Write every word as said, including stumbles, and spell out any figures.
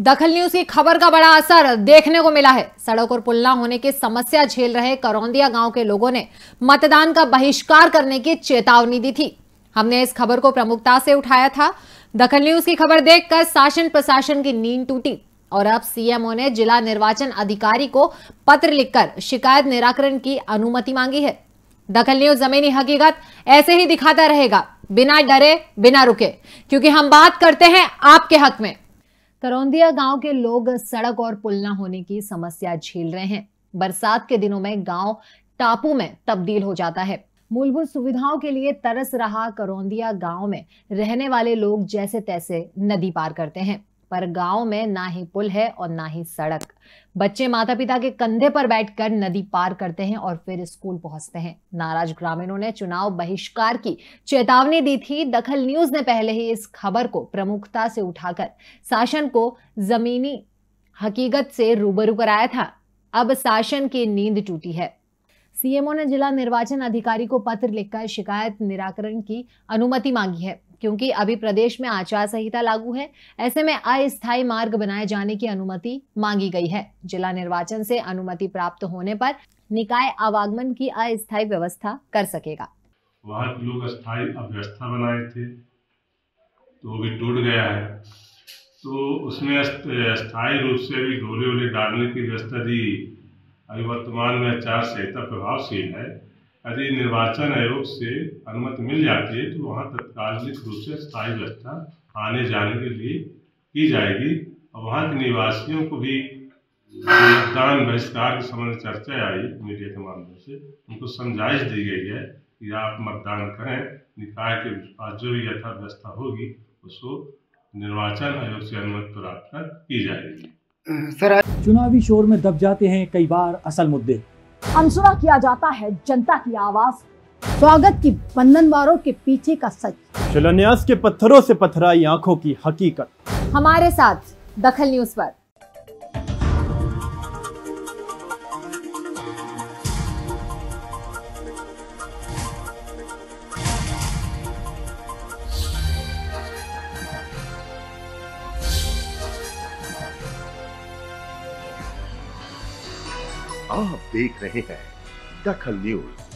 दखल न्यूज की खबर का बड़ा असर देखने को मिला है। सड़क और पुल न होने की समस्या झेल रहे करौंदिया गांव के लोगों ने मतदान का बहिष्कार करने की चेतावनी दी थी। हमने इस खबर को प्रमुखता से उठाया था। दखल न्यूज की खबर देखकर शासन प्रशासन की नींद टूटी और अब सीएमओ ने जिला निर्वाचन अधिकारी को पत्र लिखकर शिकायत निराकरण की अनुमति मांगी है। दखल न्यूज जमीनी हकीकत ऐसे ही दिखाता रहेगा, बिना डरे बिना रुके, क्योंकि हम बात करते हैं आपके हक में। करौंदिया गांव के लोग सड़क और पुल न होने की समस्या झेल रहे हैं। बरसात के दिनों में गांव टापू में तब्दील हो जाता है। मूलभूत सुविधाओं के लिए तरस रहा करौंदिया गांव में रहने वाले लोग जैसे तैसे नदी पार करते हैं, पर गांव में ना ही पुल है और ना ही सड़क। बच्चे माता पिता के कंधे पर बैठकर नदी पार करते हैं और फिर स्कूल पहुंचते हैं। नाराज ग्रामीणों ने चुनाव बहिष्कार की चेतावनी दी थी। दखल न्यूज ने पहले ही इस खबर को प्रमुखता से उठाकर शासन को जमीनी हकीकत से रूबरू कराया था। अब शासन की नींद टूटी है। सीएमओ ने जिला निर्वाचन अधिकारी को पत्र लिखकर शिकायत निराकरण की अनुमति मांगी है, क्योंकि अभी प्रदेश में आचार संहिता लागू है। ऐसे में अस्थायी मार्ग बनाए जाने की अनुमति मांगी गई है। जिला निर्वाचन से अनुमति प्राप्त होने पर निकाय आवागमन की अस्थायी व्यवस्था कर सकेगा। वहाँ के लोग अस्थायी अव्यवस्था बनाए थे तो वो भी टूट गया है, तो उसमें अस्थायी रूप से भी डोले वोले डालने की व्यवस्था दी। अभी वर्तमान में आचार संहिता प्रभावशील है। यदि निर्वाचन आयोग से अनुमति मिल जाती है तो वहाँ तत्कालिक रूप से स्थायी व्यवस्था आने जाने के लिए की जाएगी और वहाँ के निवासियों को भी मतदान बहिष्कार के संबंध में चर्चा आई मीडिया के माध्यम से, उनको समझाइश दी गई है कि आप मतदान करें। निकाय के पास जो भी यथा व्यवस्था होगी उसको निर्वाचन आयोग से अनुमति प्राप्त कर की जाएगी। सर, चुनावी शोर में दब जाते हैं कई बार असल मुद्दे। अनसुना किया जाता है जनता की आवाज। स्वागत की बंधनवारों के पीछे का सच। शिलान्यास के पत्थरों से पथराई आंखों की हकीकत। हमारे साथ दखल न्यूज पर। आप देख रहे हैं दखल न्यूज।